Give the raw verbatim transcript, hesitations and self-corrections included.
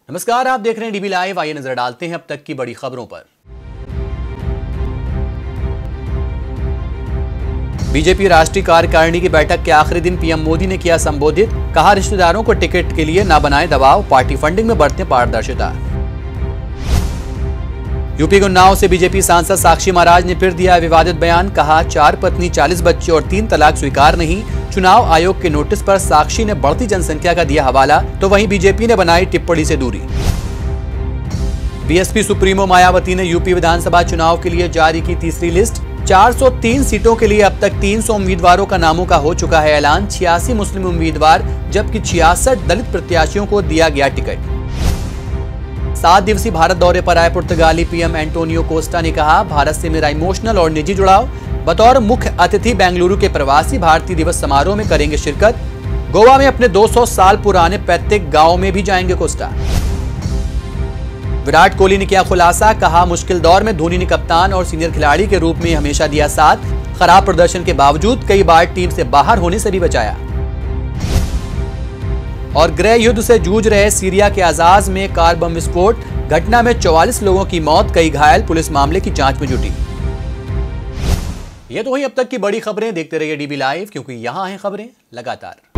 नमस्कार, आप देख रहे हैं डीबी लाइव। आइए नजर डालते हैं अब तक की बड़ी खबरों पर। बीजेपी राष्ट्रीय कार्यकारिणी की बैठक के आखिरी दिन पीएम मोदी ने किया संबोधित। कहा, रिश्तेदारों को टिकट के लिए न बनाएं दबाव, पार्टी फंडिंग में बरतें पारदर्शिता। यूपी के उन्नाव से बीजेपी सांसद साक्षी महाराज ने फिर दिया विवादित बयान। कहा, चार पत्नी, चालीस बच्चे और तीन तलाक स्वीकार नहीं। चुनाव आयोग के नोटिस पर साक्षी ने बढ़ती जनसंख्या का दिया हवाला, तो वहीं बीजेपी ने बनाई टिप्पणी से दूरी। बीएसपी सुप्रीमो मायावती ने यूपी विधानसभा चुनाव के लिए जारी की तीसरी लिस्ट। चार सौ तीन सीटों के लिए अब तक तीन सौ उम्मीदवारों का नामों का हो चुका है ऐलान। छियासी मुस्लिम उम्मीदवार जबकि छियासठ दलित प्रत्याशियों को दिया गया टिकट। सात दिवसीय भारत दौरे पर आए पुर्तगाली पीएम एंटोनियो कोस्टा ने कहा, भारत से मेरा इमोशनल और निजी जुड़ाव। बतौर मुख्य अतिथि बेंगलुरु के प्रवासी भारतीय दिवस समारोह में करेंगे शिरकत। गोवा में अपने दो सौ साल पुराने पैतृक गांव में भी जाएंगे कोस्टा। विराट कोहली ने किया खुलासा। कहा, मुश्किल दौर में धोनी ने कप्तान और सीनियर खिलाड़ी के रूप में हमेशा दिया साथ। खराब प्रदर्शन के बावजूद कई बार टीम से बाहर होने से भी बचाया। और गृह युद्ध से जूझ रहे सीरिया के अजाज में कार बम विस्फोट। घटना में चौवालीस लोगों की मौत, कई घायल। पुलिस मामले की जांच में जुटी। ये तो हुई अब तक की बड़ी खबरें। देखते रहिए डीबी लाइव, क्योंकि यहां हैं खबरें लगातार।